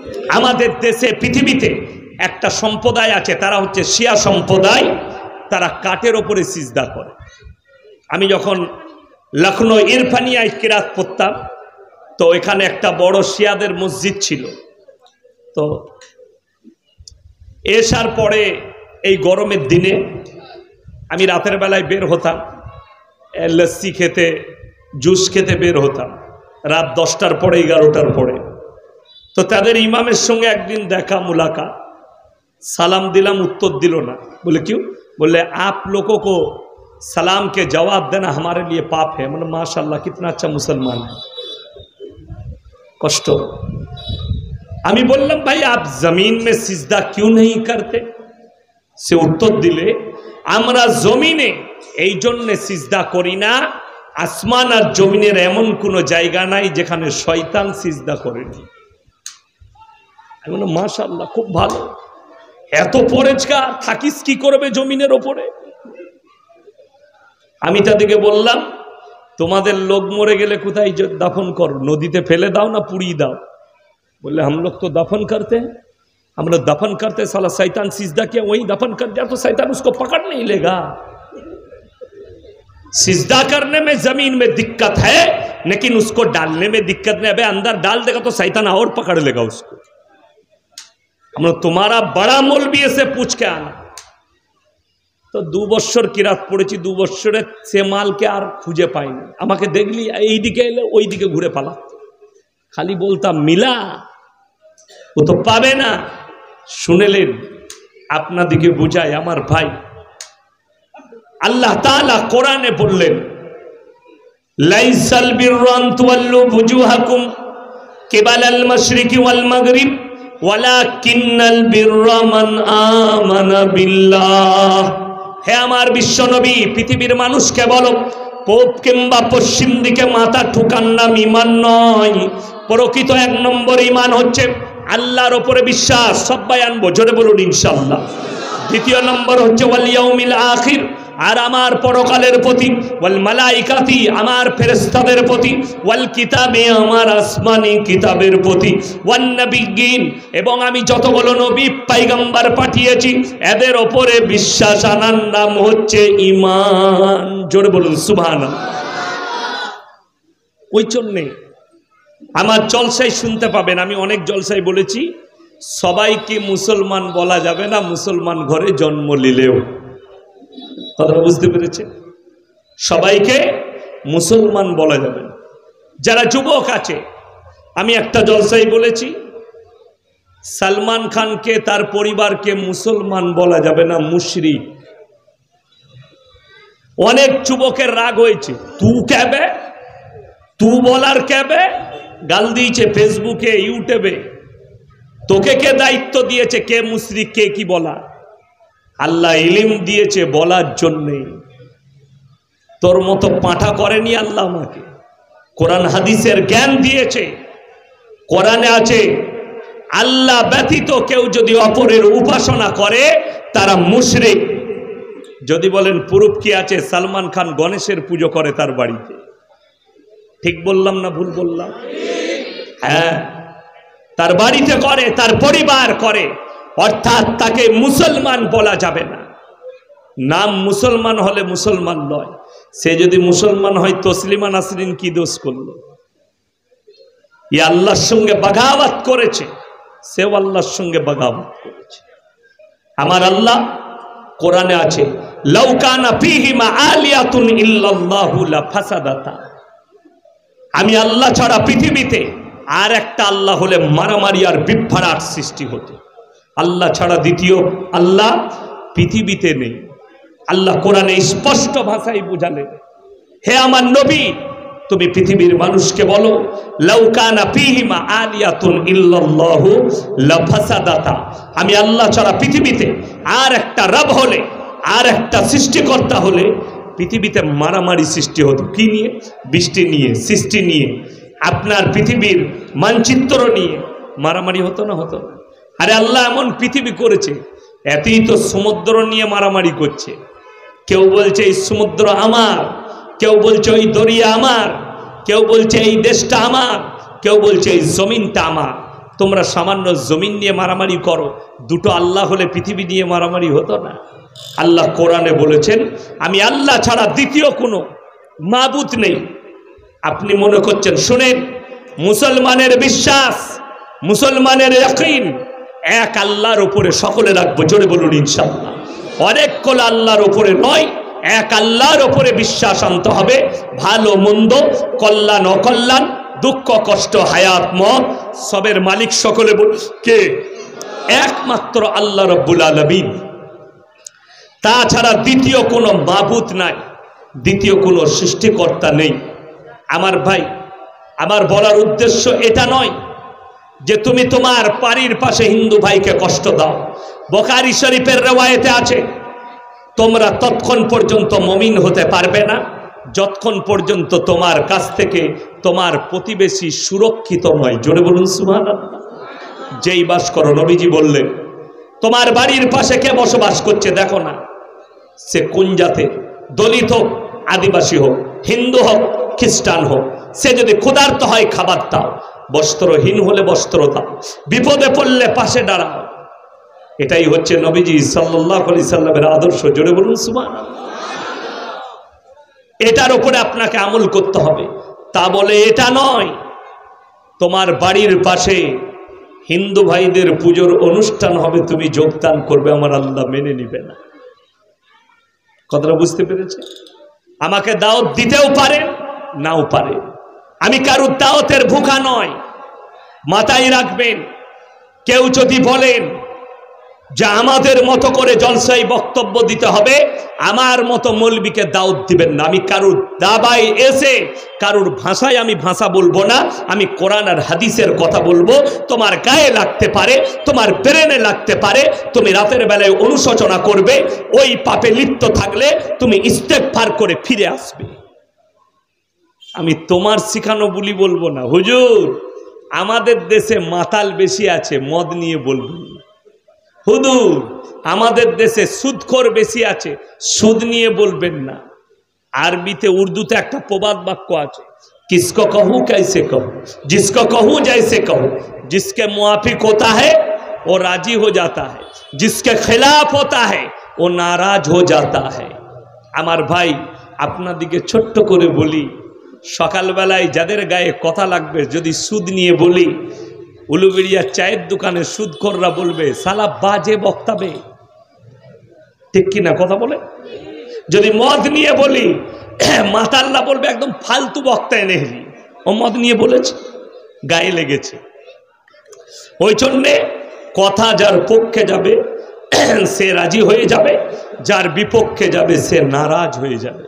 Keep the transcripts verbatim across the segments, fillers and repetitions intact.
আমাদের দেশে পৃথিবীতে একটা সম্প্রদায় আছে, তারা হচ্ছে শিয়া সম্প্রদায়। তারা কাঠের ওপরে সিজদা করে। আমি যখন লখনৌ ইরফানিয়ায় কিরাত পড়তাম, তো এখানে একটা বড় শিয়াদের মসজিদ ছিল। তো এসার পরে এই গরমের দিনে আমি রাতের বেলায় বের হতাম, লস্যি খেতে, জুস খেতে বের হতাম রাত দশটার পরে, এগারোটার পরে। তো তাদের ইমামের সঙ্গে একদিন দেখা, মুলাকাত, সালাম দিলাম, উত্তর দিল না। বলে क्यों? बोले आप लोगों को सलाम के जवाब देना हमारे लिए पाप है। मतलब माशाल्लाह कितना अच्छा मुसलमान है। कष्ट। আমি বললাম ভাই आप जमीन में सिजदा क्यों नहीं करते? সে উত্তর দিলে আমরা জমিনে এই জন্য সিজদা করি না, আসমান আর জমিনের এমন কোনো জায়গা নাই যেখানে শয়তান সিজদা করেনি। আমি বললাম মাশাআল্লাহ, খুব ভালো, এত পরেজগার, থাকিস কি করবে জমিনের ওপরে? আমি তাদেরকে বললাম তোমাদের লোক মরে গেলে কোথায় দাফন করো? নদীতে ফেলে দাও না পুড়িয়ে দাও? बोले हम लोग तो दफन करते हैं। हम लोग दफन करते, साला शैतान सिजदा किया वही दफन कर दिया, तो शैतान उसको पकड़ नहीं लेगा। सिजदा करने में जमीन में दिक्कत है, लेकिन उसको डालने में दिक्कत नहीं। अबे अंदर डाल देगा तो शैतान और पकड़ लेगा उसको। हम लोग तुम्हारा बड़ा मौलवी से पूछ के आना। तो दो বছর কিরাত পড়েছি, দু বছরে সে মালকে আর খুঁজে পাইনি। আমাকে দেখলি এই দিকে এলে ওই দিকে ঘুরে পালা, খালি বলতাম মিলা, ও তো পাবে না। শুনেলেন, আপনাদিকে বুঝাই আমার ভাই, আল্লাহ তাআলা কোরআনে বললেন লাইসাল বিররা আন তুওয়াল্লু বুজুহাকুম কিবালাল মাশরিকি ওয়াল মাগরিব ওয়ালাকিন্নাল বিররা মান আমানা বিল্লাহ। হে আমার বিশ্বনবী, পৃথিবীর মানুষকে বলো পূব কিংবা পশ্চিম দিকে মাথা ঠুকান নাম ঈমান নয়। প্রকৃত এক নম্বর ঈমান হচ্ছে আল্লাহর উপরে বিশ্বাস। সবাই আনবো, জোরে বলুন ইনশাআল্লাহ। দ্বিতীয় নম্বর হচ্ছে ওয়াল ইয়াউমিল আখির, আর আমার পরকালের প্রতি, ওয়াল মালাইকাতি, আমার ফেরেশতাদের প্রতি, ওয়াল কিতাবে, আমার আসমানি কিতাবের প্রতি, ওয়ান নবিয়্যিন, এবং আমি যতগুলো নবী পয়গম্বর পাঠিয়েছি এদের ওপরে বিশ্বাস আনার নাম হচ্ছে ঈমান। জোরে বলুন সুবহানাল্লাহ। ওই জন্যে আমার জলসায় শুনতে পাবেন, আমি অনেক জলসায় বলেছি সবাইকে মুসলমান বলা যাবে না, মুসলমান ঘরে জন্ম নিলেও। কথা বুঝতে পেরেছে? সবাইকে মুসলমান বলা যাবে না। যারা যুবক আছে, আমি একটা জলসায় বলেছি সলমান খানকে তার পরিবারকে মুসলমান বলা যাবে না, মুশরিক। অনেক যুবকের রাগ হয়েছে, তু কেবে, তু বলার কেবে, গাল দিয়েছে ফেসবুকে, ইউটিউবে। তোকে কে দায়িত্ব দিয়েছে কে মুশরিক কে কি বলা? আল্লাহ ইলম দিয়েছে বলার জন্যে। তোর মতো পাঁঠা করেনি আল্লাহ আমাকে, কোরআন হাদিসের জ্ঞান দিয়েছে। কোরআনে আছে আল্লাহ ব্যতীত কেউ যদি অপরের উপাসনা করে তারা মুশরিক। যদি বলেন প্রুফ কি আছে? সলমান খান গণেশের পুজো করে তার বাড়িতে। ঠিক বললাম না ভুল বললাম? হ্যাঁ, তার বাড়িতে করে, তার পরিবার করে, অর্থাৎ তাকে মুসলমান বলা যাবে না। নাম মুসলমান হলে মুসলমান নয়। সে যদি মুসলমান হয় তসলিমা নাসরিন কি দোষ করলো? ই আল্লাহর সঙ্গে বাগাওয়াত করেছে, সেও আল্লাহর সঙ্গে বাগাওয়াত করেছে। আমার আল্লাহ কোরআনে আছে লাউ কানা ফীহিমা আলিয়াতুন ইল্লাল্লাহু লাফাসাদাতা। আমি আল্লাহ ছাড়া পৃথিবীতে আর একটা আল্লাহ হলে মারামারি আর বিভ্রাট সৃষ্টি হতো। আল্লাহ ছাড়া দ্বিতীয় আল্লাহ পৃথিবীতে নেই। আল্লাহ কোরআনে স্পষ্ট ভাষায় বুঝালেন, হে আমার নবী, তুমি পৃথিবীর মানুষকে বলো লাউ কানা ফীহিমা আলিয়াতুন ইল্লাল্লাহু লাফাসাদাতা। আমি আল্লাহ ছাড়া পৃথিবীতে আর একটা রব হলে, আর একটা সৃষ্টিকর্তা হলে পৃথিবীতে মারামারি সৃষ্টি হতো। কি নিয়ে? বৃষ্টি নিয়ে, সৃষ্টি নিয়ে, আপনার পৃথিবীর মানচিত্র নিয়ে মারামারি হতো না? হতো না? আরে আল্লাহ এমন পৃথিবী করেছে, এতই তো সমুদ্র নিয়ে মারামারি করছে। কেউ বলছে এই সমুদ্র আমার, কেউ বলছে ওই দরিয়া আমার, কেউ বলছে এই দেশটা আমার, কেউ বলছে এই জমিনটা আমার। তোমরা সামান্য জমিন নিয়ে মারামারি করো, দুটো আল্লাহ হলে পৃথিবী নিয়ে মারামারি হতো না। আল্লাহ কোরআনে বলেছেন আমি আল্লাহ ছাড়া দ্বিতীয় কোনো মাবুদ নেই। আপনি মনে করছেন, শুনেন, মুসলমানের বিশ্বাস, মুসলমানের ইয়াকিন এক আল্লাহর উপরে সকলে রাখবো, জোরে বলুন ইনশাআল্লাহ। অনেক কোন আল্লাহর উপরে নয়, এক আল্লাহর উপরে বিশ্বাস আনতে হবে। ভালো মন্দ, কল্যাণ অকল্যাণ, দুঃখ কষ্ট, হায়াত মত সবের মালিক সকলে কে? একমাত্র আল্লাহ রাব্বুল আলামিন। তাছাড়া দ্বিতীয় কোনো মাবুদ নাই, দ্বিতীয় কোনো সৃষ্টিকর্তা নেই। আমার ভাই, আমার বলার উদ্দেশ্য এটা নয় যে তুমি তোমার বাড়ির পাশে হিন্দু ভাইকে কষ্ট দাও। বুখারী শরীফের রওয়ায়েতে আছে, তোমরা ততক্ষণ পর্যন্ত মুমিন হতে পারবে না যতক্ষণ পর্যন্ত তোমার কাছ থেকে তোমার প্রতিবেশী সুরক্ষিত নয়। জোরে বলুন সুবহানাল্লাহ। যেই বাস করো, নবীজি বললেন তোমার বাড়ির পাশে কে বসবাস করছে দেখো না, সে কোন জাতে, দলিত হোক, আদিবাসী হোক, হিন্দু হোক, খ্রিস্টান হোক, সে যদি ক্ষুধার্ত হয় খাবার দাও, বস্ত্রহীন হলে বস্ত্র দাও, বিপদে পড়লে পাশে দাঁড়াও। এটাই হচ্ছে নবীজি সাল্লাল্লাহু আলাইহি সাল্লামের আদর্শ। জোরে বলুন সুবহানাল্লাহ। এটার উপরে আপনাকে আমল করতে হবে। তা বলে এটা নয় তোমার বাড়ির পাশে হিন্দু ভাইদের পুজোর অনুষ্ঠান হবে, তুমি যোগদান করবে, আমার আল্লাহ মেনে নিবে না। কথাটা বুঝতে পেরেছে? আমাকে দাওয়াত দিতেও পারে, নাও পারে। আমি কারুর দাওয়াতের ভুখা নয়। মাথায় রাখবেন, কেউ যদি বলেন যে আমাদের মতো করে জলসাই বক্তব্য দিতে হবে, আমার মতো মৌলবীকে দাওয়াত দিবেন না। আমি কারুর দাবায় এসে কারুর ভাষায় আমি ভাষা বলবো না, আমি কোরআন আর হাদিসের কথা বলবো। তোমার গায়ে লাগতে পারে, তোমার ব্রেনে লাগতে পারে, তুমি রাতের বেলায় অনুশোচনা করবে, ওই পাপে লিপ্ত থাকলে তুমি ইস্তেগফার করে ফিরে আসবে। আমি তোমার শিখানো বুলি বলবো না। হুজুর আমাদের দেশে মাতাল বেশি আছে, মদ নিয়ে বলবেন না। হুজুর আমাদের দেশে সুদখোর বেশি আছে, সুদ নিয়ে বলবেন না। আরবিতে উর্দুতে একটা প্রবাদ বাক্য আছে, किसको कहूं कैसे कहूं, जिसको कहूं जैसे कहूं, जिसके मुआफिक होता है वो राजी हो जाता है, जिसके खिलाफ होता है वो नाराज हो जाता है। আমার ভাই আপনাদিকে ছোট্ট করে বলি, সকালবেলায় যাদের গায়ে কথা লাগবে যদি সুদ নিয়ে বলি, উলুবেড়িয়া চায়ের দোকানে সুদখোররা বলবে সালা বাজে বক্তাবে, ঠিক কিনা কথা বলে? যদি মদ নিয়ে বলি মাতাল্লা বলবে একদম ফালতু বক্তা এনে ও মদ নিয়ে বলেছে, গায়ে লেগেছে। ওই জন্যে কথা যার পক্ষে যাবে সে রাজি হয়ে যাবে, যার বিপক্ষে যাবে সে নারাজ হয়ে যাবে।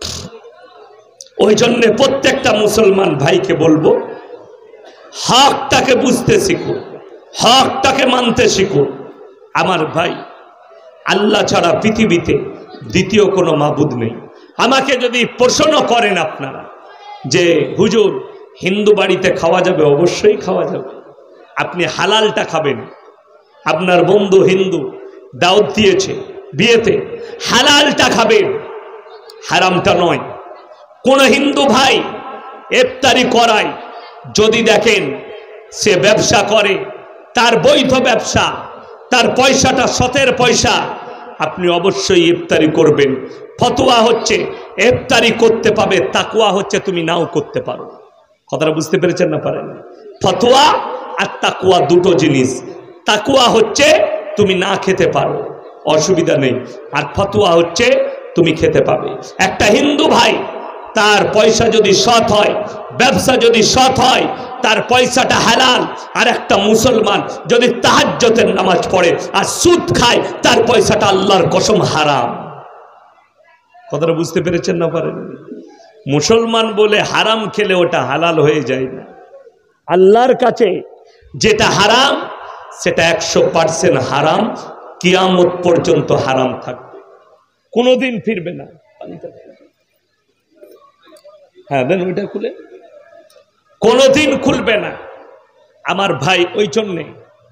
ওই জন্যে প্রত্যেকটা মুসলমান ভাইকে বলবো, হকটাকে বুঝতে শিখো, হকটাকে মানতে শিখো। আমার ভাই, আল্লাহ ছাড়া পৃথিবীতে দ্বিতীয় কোনো মাবুদ নেই। আমাকে যদি প্রশ্ন করেন আপনারা যে হুজুর হিন্দু বাড়িতে খাওয়া যাবে, অবশ্যই খাওয়া যাবে। আপনি হালালটা খাবেন। আপনার বন্ধু হিন্দু দাওয়াত দিয়েছে বিয়েতে, হালালটা খাবেন, হারামটা নয়। কোন হিন্দু ভাই ইফতারি করায় যদি দেখেন সে ব্যবসা করে, তার বৈধ ব্যবসা, তার পয়সাটা সতের পয়সা, আপনি অবশ্যই ইফতারি করবেন। ফতোয়া হচ্ছে ইফতারি করতে পাবে, তাকওয়া হচ্ছে তুমি নাও করতে পারো। কথাটা বুঝতে পেরেছেন না পারেন? ফতোয়া আর তাকওয়া দুটো জিনিস। তাকওয়া হচ্ছে তুমি না খেতে পারো, অসুবিধা নেই, আর ফতোয়া হচ্ছে তুমি খেতে পাবে। একটা হিন্দু ভাই তার পয়সা যদি সৎ হয়, ব্যবসা যদি সৎ হয়, তার পয়সাটা হালাল। আর একটা মুসলমান যদি তাহাজ্জুদের নামাজ পড়ে আর সুদ খায়, তার পয়সাটা আল্লাহর কসম হারাম। কথাটা বুঝতে পেরেছেন না পারেন? মুসলমান বলে হারাম খেলে ওটা হালাল হয়ে যায় না। আল্লাহর কাছে যেটা হারাম সেটা একশো পার্সেন্ট হারাম, কিয়ামত পর্যন্ত হারাম থাকবে, কোনোদিন ফিরবে না। হ্যাঁ দেন ওইটা খুলে, কোনোদিন খুলবে না আমার ভাই। ওই জন্যে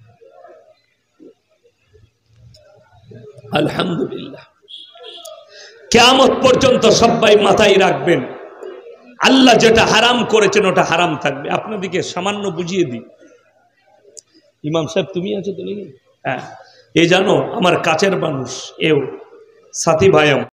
আলহামদুলিল্লাহ কিয়ামত পর্যন্ত সবাই মাথায় রাখবেন, আল্লাহ যেটা হারাম করেছেন ওটা হারাম থাকবে। আপনাদেরকে সামান্য বুঝিয়ে দিই, ইমাম সাহেব তুমি আছো তো নাকি? হ্যাঁ, এ জানো আমার কাছের মানুষ, এও সাথী ভাই আমার।